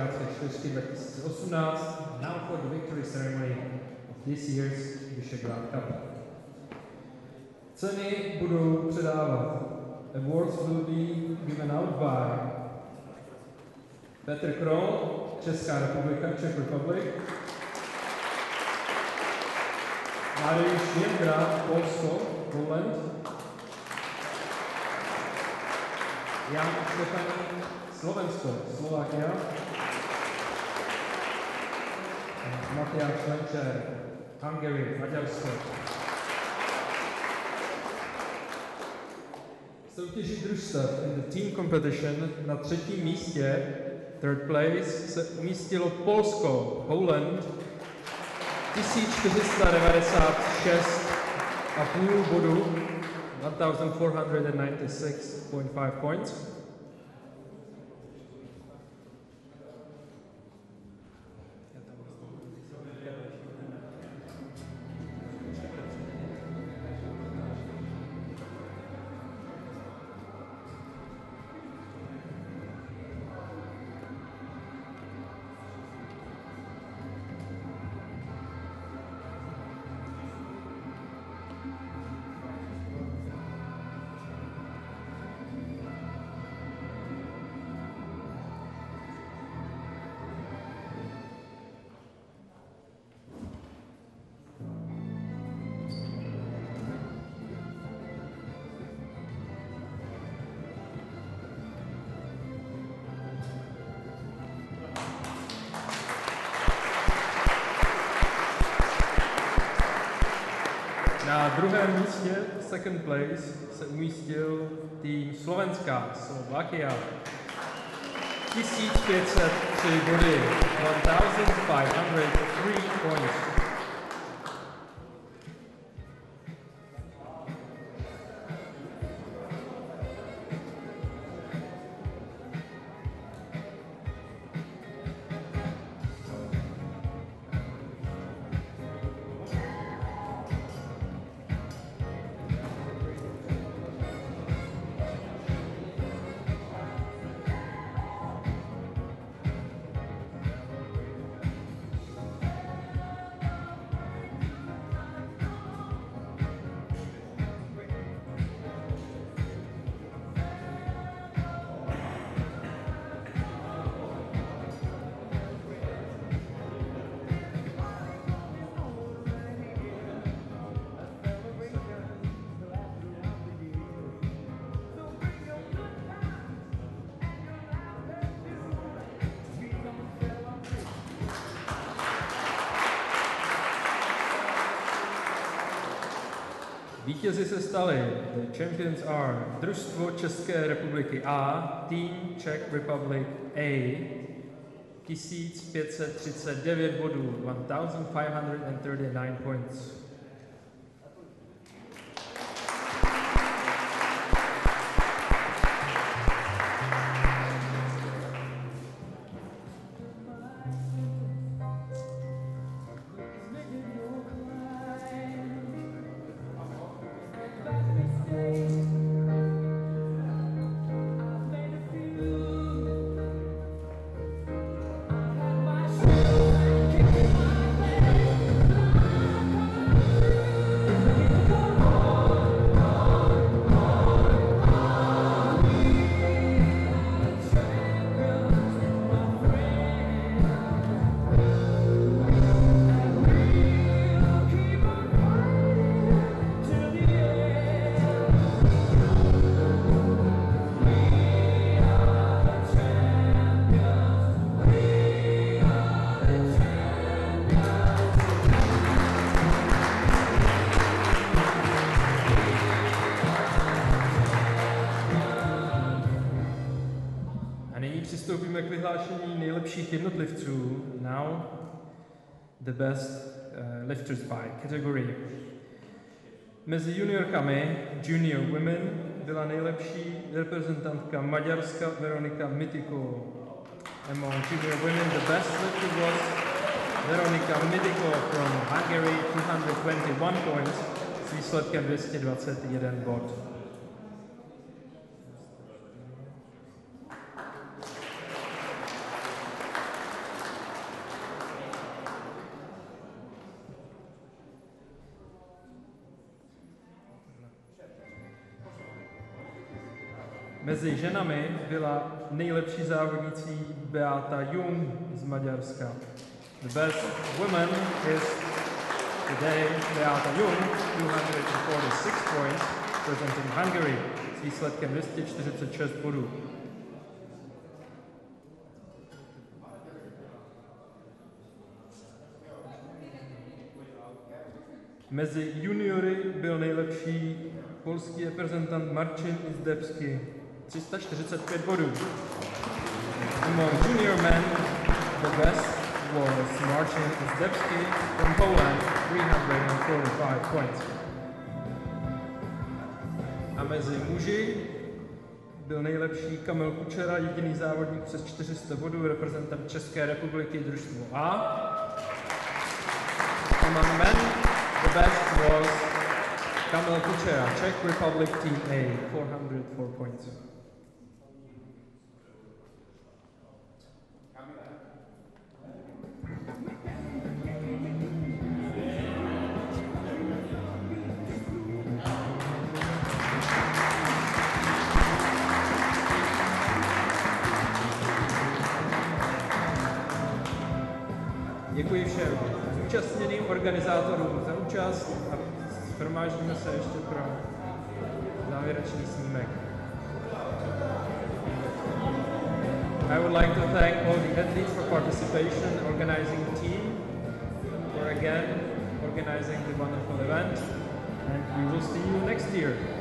Vyšehradské čtyřky 2018. Now for the victory ceremony of this year's Vyšehrad Cup. Ceny budou předávat. Awards will be given out by Petr Krol, Česká republika, Czech Republic. Mariusz Jędra, Polsko, Poland. Jan Štefaník, Slovensko, Slovakia. Matyáš Lenčer, Hungary, Maďarsko. Soutěži družstev in the team competition na třetím místě, third place, se umístilo Polsko, Poland, 1496,5 bodů, 1496.5 points. Na druhém místě, second place, se umístil tým Slovenska, Slovakia. 1503 body, 1503 points. Vítězi se stali, the champions are Družstvo České republiky A, Team Czech Republic A, 1539 bodů, 1539 points. Přistoupíme k vyhlášení nejlepších jednotlivců. Now, the best lifters by category. Mezi juniorkami, junior women, byla nejlepší reprezentantka Maďarska Veronika Mitiko. Among junior women, the best lifter was Veronika Mitiko from Hungary, 221 points, s výsledkem 221 bod. Mezi ženami byla nejlepší závodnicí Beata Jung z Maďarska. The best woman is today Beata Jung, 246 points, representing Hungary, s výsledkem 246 bodů. Mezi juniory byl nejlepší polský reprezentant Marcin Izdebski, 345 bodů. Among junior men, the best was Marcin Izdebski from Poland, 345 points. A mezi muži byl nejlepší Kamil Kučera, jediný závodník přes 400 bodů, reprezentant České republiky, družstvo A. Among men, the best was Kamil Kučera, Czech Republic Team A, 404 points. Děkuji všem zúčastněným organizátorům za účast a shromáždíme se ještě pro závěrečný snímek. I would like to thank all the athletes for participation, organizing the team, for again organizing the wonderful event, and we will see you next year.